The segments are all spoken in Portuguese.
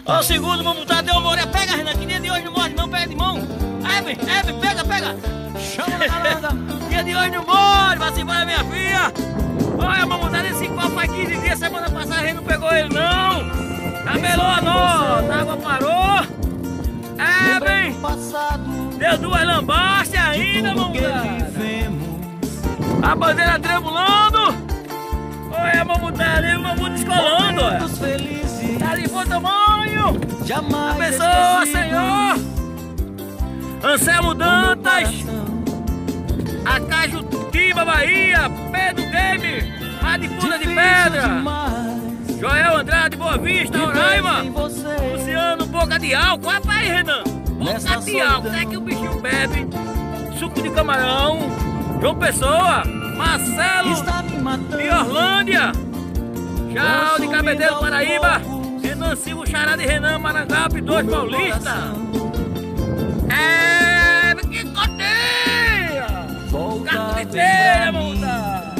Ó, o segundo, vamos botar, deu uma orelha. Pega, Renan, que dia de hoje não morde, não, pega de mão. Eben, pega, pega. Chama na calanga. Dia de hoje não morde, vai se embora, minha filha. Olha, vamos botar nesse copo faz 15 dias, semana passada a gente não pegou ele, não. Camelou a nota, a água parou. Eben, deu 2 lambastas ainda, vamos botar. A bandeira tremulando. Olha, mamutada, e o mamuto descolando, olha. Tá de bom tamanho. Abençoa, Senhor. Anselmo Dantas, Acajutiba, Bahia, Pedro Game, Radipura de Pedra, Joel Andrade, Boa Vista, Roraima, Luciano, Boca de Álcool. Rapaz, Renan, Boca de Álcool, é que o bichinho bebe suco de camarão. João Pessoa, Marcelo de Orlândia, Tchau de Cabedelo, Paraíba, Renan Silva, Xará de Renan, Marangape, 2 Paulista. É, que coteia! Gato de teia, monta!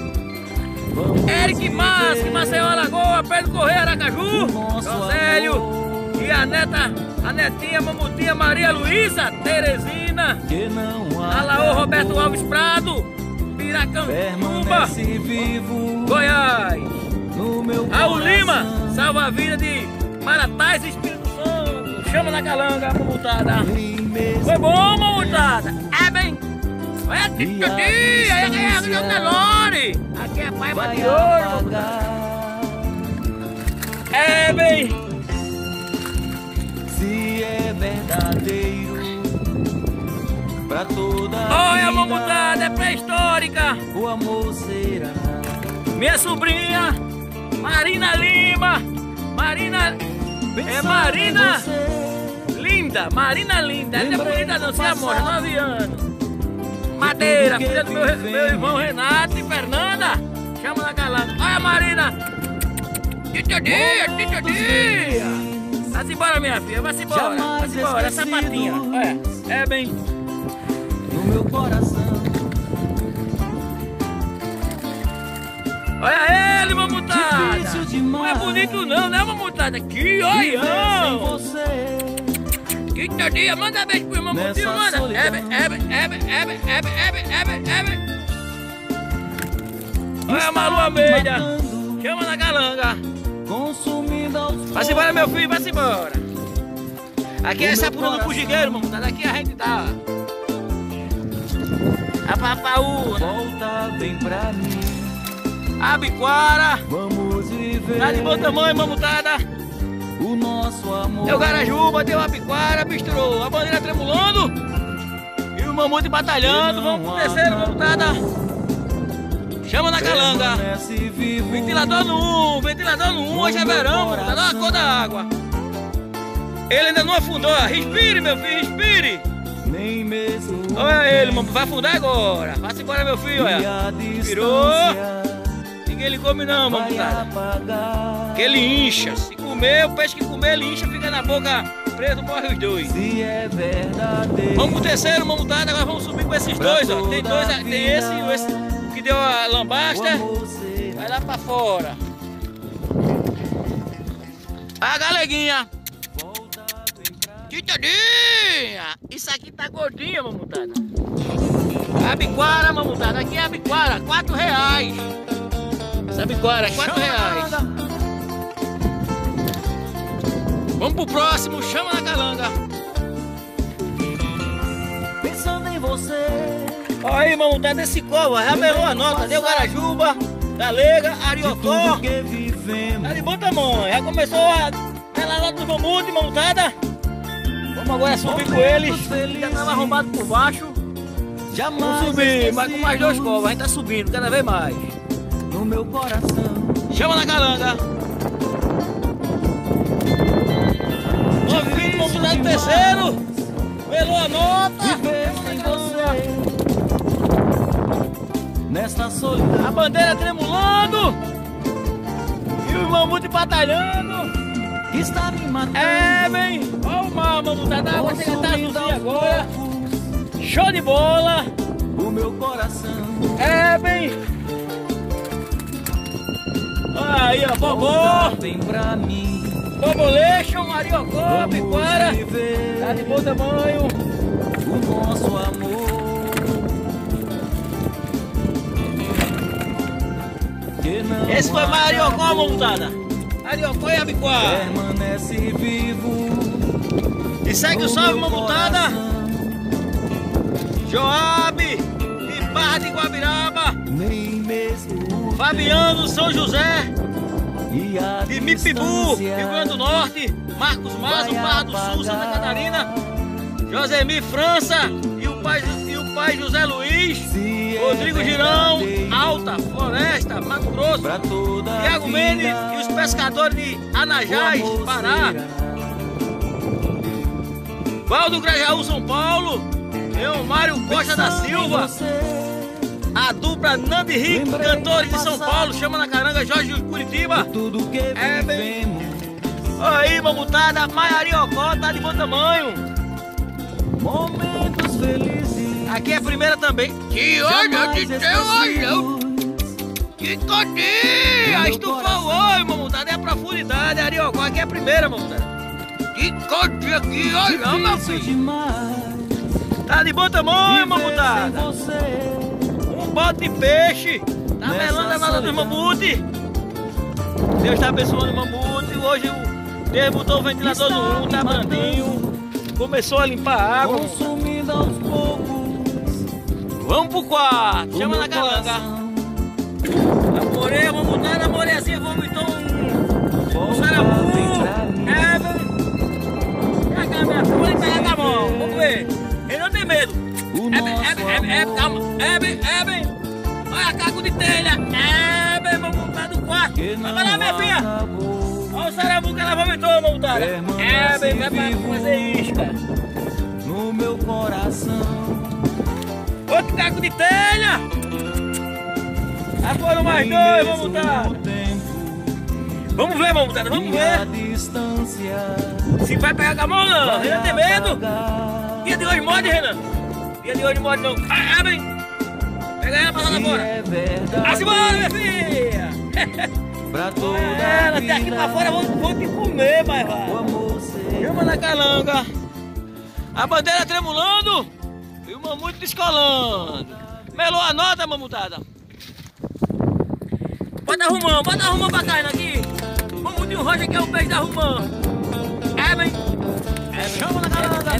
Eric Masque, Maceió, Alagoa, Pedro Correia, Aracaju, Josélio e a netinha, Mamutinha, Maria Luísa, Teresina, Alaô, Roberto Alves Prado, Piracatuba, Goiás, Raul Lima, Salva-Vida de Maratais, Espírito Santo, Chama na Calanga, Mamutada. Foi bom, Mamutada? É bem. Olha, dia, é o Nelore. Aqui é Paiva de Ouro. É bem. Se é verdadeiro pra toda olha, Mamutada, é pré-histórica. O amor será. Minha sobrinha, Marina Lima. Marina Linda, Marina Linda. Ela é bonita não, se amora, 9 anos. Madeira, filha do meu irmão Renato e Fernanda. Chama na calanga. Olha, Marina. Tita dia. Vai-se embora, minha filha, vai-se embora. Vai-se embora, essa patinha. Olha, é bem. No meu coração. Olha ele, Mamutada. Não é bonito não, né, Mamutada? Que olhão. Tita dia, manda beijo pro irmão Mamutinho, manda. Olha a Malu Almeida. Chama na calanga. Vai-se embora, meu filho, vai-se embora. Aqui é Sapurão do Pujigueiro, Mamutada. Aqui a gente tá. A Papaúna. Volta bem pra mim. Abiquara. Vamos viver. Tá de bom tamanho, Mamutada. O nosso amor. Deu Garajuba, deu Abiquara, misturou a bandeira tremulando e o mamute batalhando. Vamos pro terceiro, Mamutada. Chama na calanga. Ventilador no 1, hoje é verão, Mamutada. Olha a cor da água. Ele ainda não afundou. Respire, meu filho, respire. Nem mesmo. Olha ele, mamãe, vai afundar agora. Vai-se embora, meu filho, olha. Virou. Ninguém lhe come não, Mamutada. Que ele incha. Se comer, o peixe que comer, ele incha, fica na boca preso, morre os dois. Se é verdadeiro. Vamos pro terceiro, Mamutada. Agora vamos subir com esses dois, ó. Tem dois, tem esse e esse que deu a lambasta. Vai lá pra fora. A galeguinha. Titadinha. Isso aqui tá gordinha, Mamutada. Abiquara, Mamutada. Aqui é Abiquara, R$4. Essa Abiquara é R$4. Vamos pro próximo, chama na calanga. Pensando em você. Olha aí, Mamutada, desse covo, rabelou a nota, deu Garajuba, Galega, Ariocó. Tá de bom tamanho, já começou a pelar lá dos mamutes, Mamutada. Vamos agora subir com eles. Já tava arrombado por baixo. Vamos subir, mas com mais 2 covos, a gente tá subindo cada vez mais. No meu coração. Chama na calanga. Vamos mudar do terceiro. Pelou a nota. Nesta solidão. A bandeira tremulando. E o mamute batalhando. Está me matando. É, bem. Olha o mar, Mamutada. A água chega a estar azulzinha agora. Show de bola. O meu coração. É, bem. Aí, ó, Bobó. Vem pra mim. Bobolation, Mariocó, Piquara. Tá de bom tamanho. O nosso amor. Esse foi Mariocó, montada. Mariocó e Abiquara. Permanece vivo. E segue o salve, montada. Joabe, de Barra de Guabiraba. Nem mesmo Fabiano, São José. e a De Mipibu, distância Rio Grande do Norte. Marcos Mazo, Barra do Sul, Santa Catarina. Josemir França e o pai José Luiz. se Rodrigo é Girão, verdadeiro Alta, Floresta, Mato Grosso. pra toda a Tiago vida, Mendes e os pescadores de Anajás, o amor Pará. será. Valdo Grajaú, São Paulo. Eu, Mário Costa da Pensando em Silva. você, A dupla Nando e Rick, lembrei cantores do de São passado, Paulo. Chama na caranga, Jorge de Curitiba. tudo que É, bem. vivemos, Aí, mamutada, Maiariocó, tá de bom tamanho. momentos felizes. Aqui é a primeira também. Que olha, jamais que teu olhão. esquecidos. Que cotinha! Meu Estufou o coração. olho, mamutada. É a profundidade, Ariocó. Aqui é a primeira, mamutada. Que cotinha, que olhão, meu Difícil filho. demais Tá de bom tamanho, viver sem mamutada. você. Um bote de peixe. Tá Nessa melando a nada dos solidão. mamute. Deus tá abençoando o mamute. Hoje o Deus botou o ventilador no 1, tá brandinho. Começou a limpar a água. Consumindo aos poucos. Vamos pro quarto. o Chama meu na calanga. coração. A moreia, vamos botar a moreiazinha, vomitou um Volta sarapu. bem pra mim. É, velho. Pega a minha folha e pega com a mão. Vamos ver. Ele não tem medo. O nosso Calma. amor. Bem. Olha a caco de telha. Bem, vamos botar do quarto. Que Vai não lá, minha filha. acabou Olha o sarabu que ela vomitou, vamos botar. Permanece Bem, vai pra vivo. fazer isca. no meu coração. Outro caco de telha. Já foram mais dois, vamos botar. Mesmo tempo Vamos ver, vamos botar. Vamos e a ver. distância Se vai pegar com a mão, não. vai Renan tem medo. apagar. Dia de hoje morde, Renan. Dia de hoje morde, não. Abre. Pega ela pra lá Se fora. é verdade Assim, bora, minha filha. pra toda Ela a tá aqui vida, pra fora, vou te comer, mas o vai. amor será. Chama na calanga. A bandeira tremulando e o mamute descolando. Melou a nota, mamutada. Bota arrumando pra cá, Renan, aqui. Mamutinho Rocha que é o peixe da arrumando. Bem. Chama na calanga.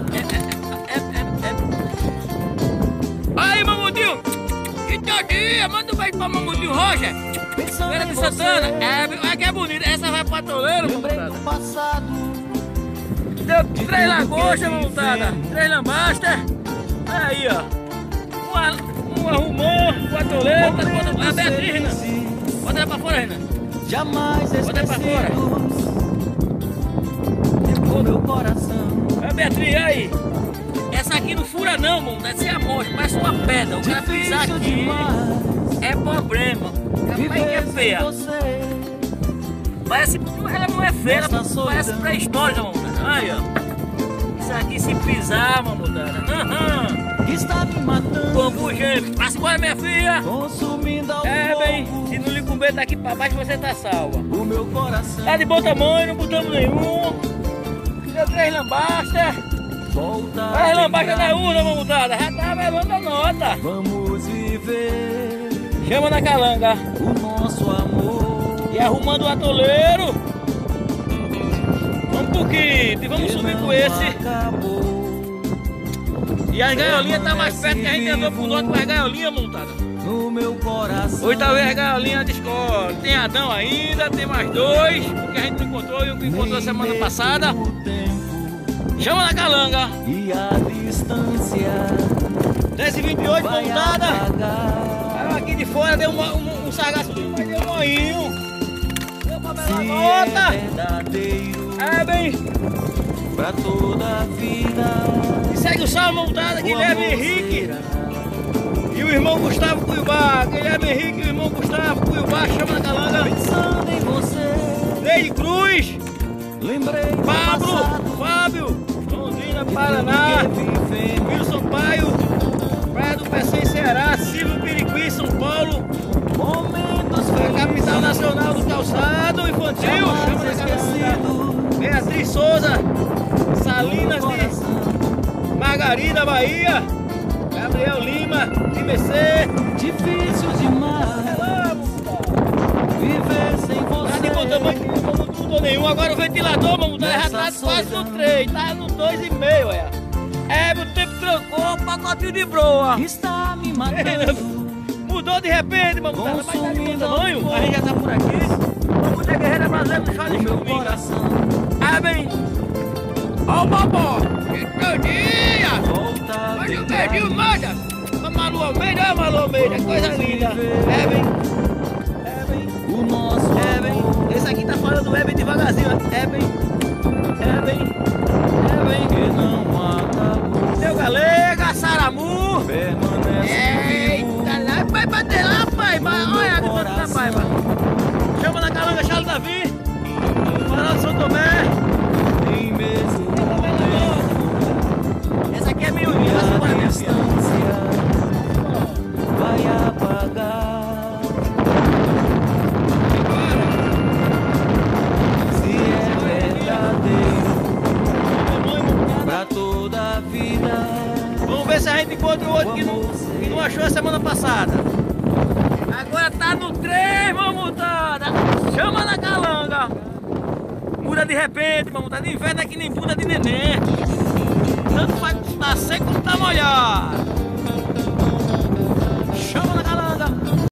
Aí, mamutinho. Que tadinha, manda um beijo pra mamutinho Rocha. Pensando Feira em de você, Santana. Olha que é bonita. Essa vai pro atoleiro, lembrei mamutada. do passado. Deu 3 lagostas, montada, 3 lambastas. Aí, ó. Um arrumou, 4 toletas. A Beatriz, Renan. Bota ela pra fora, Renan. Jamais Bota pra fora. esquecidos no meu coração. A Beatriz, aí. Essa aqui não fura não, mano. Deve ser a morte, parece uma pedra. O cara pisar Difícil aqui demais é problema. Rapaz, que é viver sem feia. você. Parece, ela não é feia, ela Nessa parece solidão. pré-histórica, mano. Aí, ó. Isso aqui se pisar, mamutada. Que está me matando, Bambu, gente. Passa embora, minha filha. consumindo aos Bem, poucos se não lhe comer daqui pra baixo, você tá salva. o meu coração. Tá de bom tamanho, não botamos nenhum. Deu 3 lambastas. Volta As bem lambastas pra da mim. urna, mamutada. Já tá melando a nota. Vamos viver Chama na calanga. o nosso amor. E arrumando o atoleiro. Vamos pro kit, vamos que subir não com esse. acabou. E as gaiolinhas tá mais perto que a gente andou pro norte com as gaiolinhas montadas. No meu coração. Hoje talvez as gaiolinhas de escola. Tem Adão ainda, tem mais 2, porque a gente não encontrou e o que encontrou semana passada. O tempo Chama na calanga. e a distância 10h28 vai montada. apagar. Aí aqui de fora deu um sargaço, mas deu um moinho. Deu pra belar a Se nota. é verdadeiro Bem. pra toda a vida. E segue o salve montada, o Guilherme amor Henrique. será. E o irmão Gustavo Cuiabá. Guilherme Henrique e o irmão Gustavo Cuiabá. Chama na calanga. Pensando em você, Neide Cruz. lembrei do Pablo. passado, Fábio. Londrina, de Paraná. tudo que vivemos. Wilson Paio. Praia do Pecém, Ceará. Silvio Piriqui, São Paulo. Momentos A felizes, capital nacional do calçado infantil. Chama jamais na calanga. esquecido Beatriz Eri Souza, Salinas de Margarida, Bahia. Gabriel Lima, de MC. Difícil demais viver sem você. Tá de bom tamanho, não mudou nenhum. Agora o ventilador, mano, já tá quase no 3, tá no 2,5, olha. É, o tempo trancou, o pacotinho de broa. Está me matando. Mudou de repente, mano, tá mais tá de bom tamanho. A gente já tá por aqui. Vamos ter guerreira brasileira no chão de Meu chuvinha. coração É bem. Ó o bobó, que dia! volta. Olha o verdinho, manda! A Malu Almeida, olha a Malu Almeida, coisa linda! É bem, O nosso é bem. Esse aqui tá falando é bem devagarzinho, é bem, é bem, é bem. que não acabou. Seu Galega, Saramu! Permanece vivo. Eita, lá, vai bater lá, pai! Olha a gota da pai, pai! Chama na calanga, Charles Davi! Farol de São Tomé! Nem mesmo Essa aqui é miudinha, passa embora, minha filha! vai apagar. Se é verdadeiro pra toda a vida. Vamos ver se a gente encontra o outro que não achou a semana passada. Agora tá no 3, mamutada. Chama na calanga. Muda de repente, mamutada. De inverno é que nem bunda de neném. Tanto faz tá seco como tá molhado.